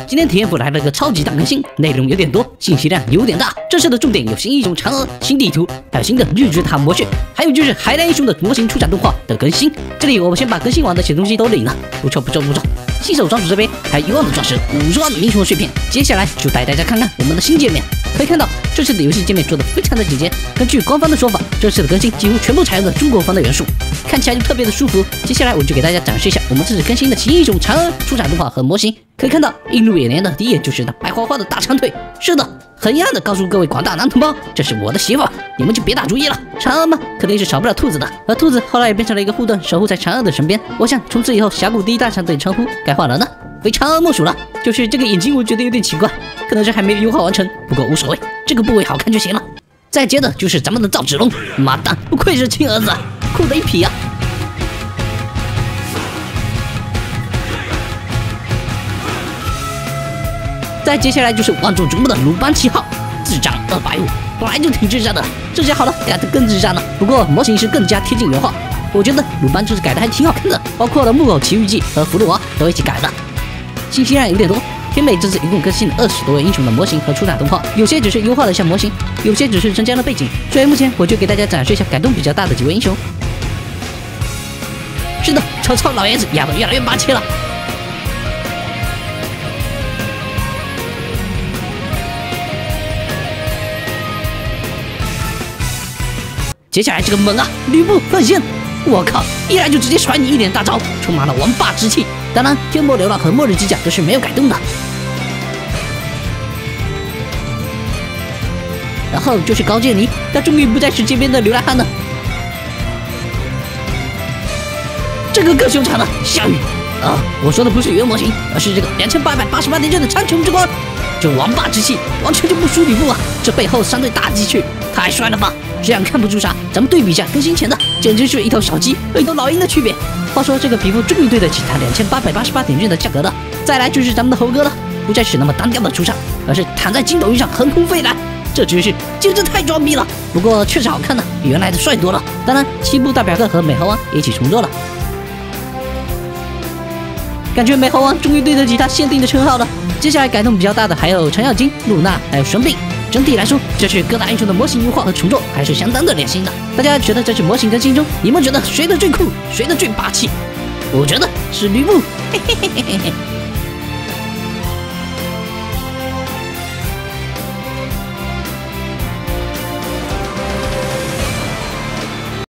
今天体验服来了个超级大更新，内容有点多，信息量有点大。这次的重点有新英雄嫦娥、新地图，还有新的日之塔模式，还有就是海蓝英雄的模型出展动画的更新。这里我们先把更新完的小东西都领了，不错。新手庄主这边还有1万的钻石，50万的英雄的碎片。接下来就带大家看看我们的新界面。可以看到这次的游戏界面做得非常的简洁。根据官方的说法，这次的更新几乎全部采用了中国风的元素，看起来就特别的舒服。接下来我就给大家展示一下我们这次更新的新英雄嫦娥出展动画和模型。可以看到映入眼帘的第一眼就是那白花花的大长腿。是的，很遗憾的告诉各位广大男同胞，这是我的媳妇，你们就别打主意了。嫦娥嘛，肯定是少不了兔子的，而兔子后来也变成了一个护盾，守护在嫦娥的身边。我想从此以后峡谷第一大长腿称呼该换了呢，非嫦娥莫属了。就是这个眼睛我觉得有点奇怪，可能是还没有优化完成，不过无所谓，这个部位好看就行了。再接的就是咱们的赵子龙，妈蛋，不愧是亲儿子，酷的一匹啊！再接下来就是万众瞩目的鲁班7号，智障250，本来就挺智障的，这下好了，改得更智障了。不过模型是更加贴近原画，我觉得鲁班这次改的还挺好看的，包括了木偶奇遇记和葫芦娃都一起改的。信息量有点多，天美这次一共更新了20多位英雄的模型和出展动画，有些只是优化了一下模型，有些只是增加了背景。所以目前我就给大家展示一下改动比较大的几位英雄。是的，曹老爷子压得越来越霸气了。接下来这个猛啊，吕布奉献！我靠，一来就直接甩你一脸大招，充满了王霸之气。当然，天魔流浪和末日机甲都是没有改动的。然后就是高渐离，他终于不再是街边的流浪汉了。这个更凶残了，项羽啊！我说的不是原模型，而是这个2888点阵的苍穹之光，这王霸之气完全就不输吕布啊！这背后3对大鸡翅，太帅了吧！这样看不出啥，咱们对比一下更新前的，简直是一头小鸡和一头老鹰的区别。话说这个皮肤终于对得起他2888点券的价格了。再来就是咱们的猴哥了，不再是那么单调的出场，而是躺在筋斗云上横空飞来，这姿势简直太装逼了。不过确实好看呢，比原来的帅多了。当然，西部大表哥和美猴王一起重做了，感觉美猴王终于对得起他限定的称号了。接下来改动比较大的还有程咬金、露娜还有孙膑。整体来说，这是各大英雄的模型优化和重做还是相当的良心的。大家觉得这次模型更新中，你们觉得谁的最酷，谁的最霸气？我觉得是吕布，嘿嘿嘿嘿嘿。